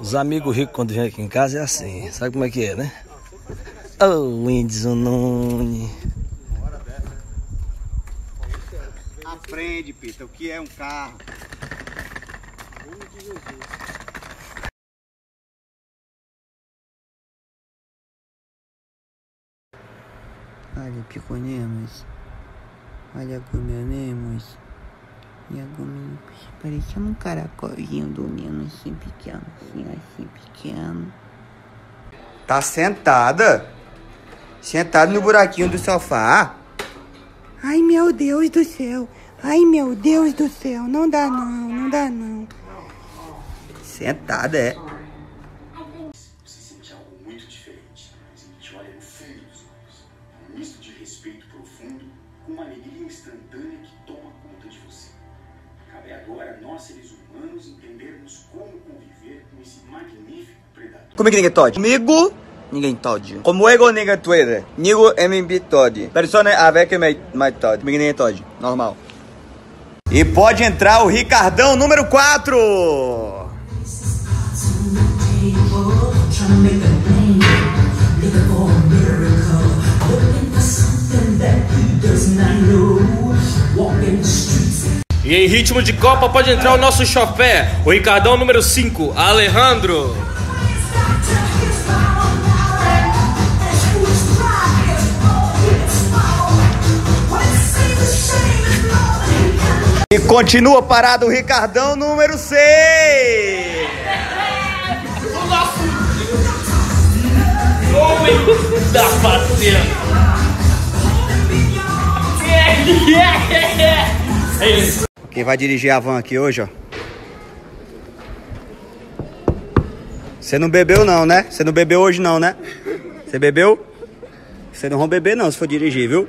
Os amigos ricos quando vêm aqui em casa é assim. Sabe como é que é, né? Ô, Whindersson Nunes. Aprende, Pita, o que é um carro. Olha, piconemos. Olha, comemos. E a gominha parecia um caracolzinho dormindo assim pequeno, assim pequeno. Tá sentada? Sentada no buraquinho do sofá? Ai, meu Deus do céu. Ai, meu Deus do céu. Não dá não, não dá não. Sentada, é. Você sente algo muito diferente, mas ele te olha no fundo dos olhos. Um misto de respeito profundo com uma alegria instantânea que toma conta de você. Cabe agora a nós, seres humanos, entendermos como conviver com esse magnífico predador. Como é que ninguém todd? Comigo, ninguém todd. Como ego ninguém Twitter. Nigo MB todd. Persona avec my todd. Comigo ninguém todd. Normal. E pode entrar o Ricardão número 4. E em ritmo de Copa pode entrar o nosso chofé, o Ricardão número 5, Alejandro. E continua parado o Ricardão número 6. O nosso homem da fazenda. Quem vai dirigir a van aqui hoje, ó. Você não bebeu não, né? Você não bebeu hoje não, né? Você bebeu? Você não vai beber não se for dirigir, viu?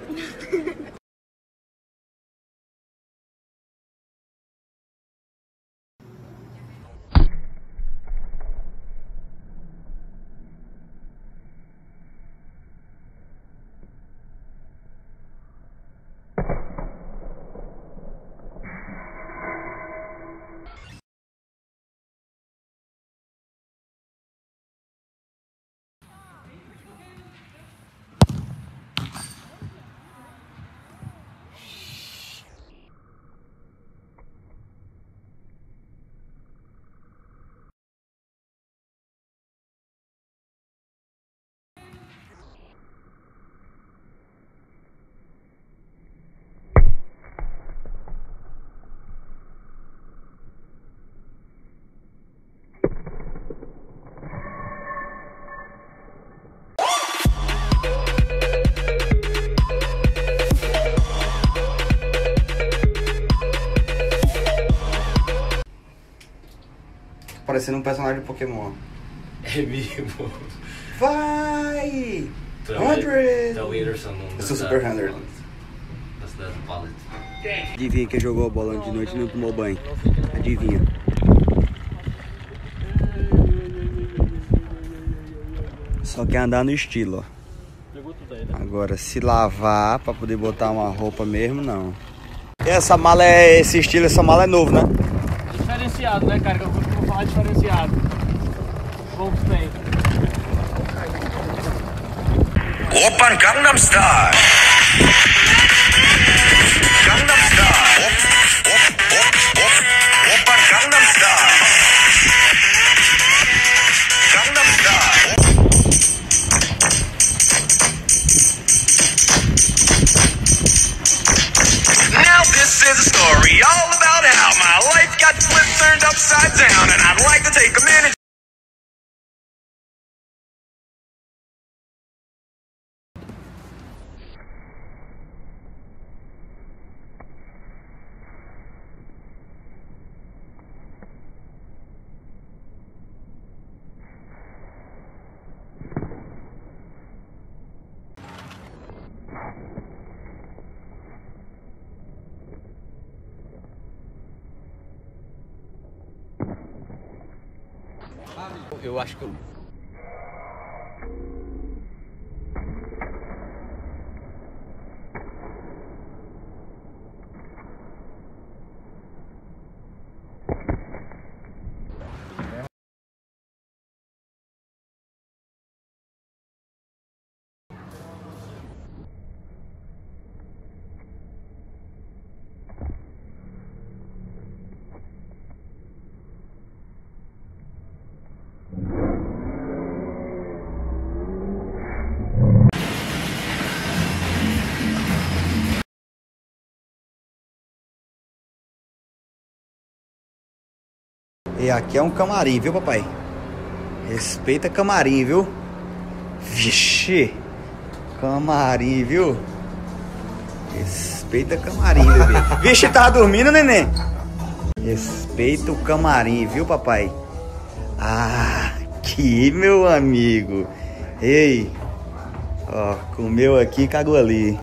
Parecendo um personagem de Pokémon. É mesmo. Vai! The 100! Whindersson. Eu sou Super 100. That's the palette. Adivinha quem jogou a bola de noite e não tomou banho? Adivinha. Só quer andar no estilo, ó. Agora, se lavar pra poder botar uma roupa mesmo, não. E essa mala é esse estilo, essa mala é novo, né? Diferenciado, né, cara? Que eu costumo falar diferenciado. Poucos tem. Open Gangnam Style. Gangnam Style. Open Gangnam Style. Gangnam Style. Now this is a story all about how my life got flipped, turned upside down, and I'd like to take a minute. Eu acho que eu... E aqui é um camarim, viu, papai? Respeita camarim, viu? Vixe! Camarim, viu? Respeita camarim, bebê. Vixe, tava dormindo, neném? Respeita o camarim, viu, papai? Ah, aqui, meu amigo. Ei, ó, comeu aqui e cagou ali.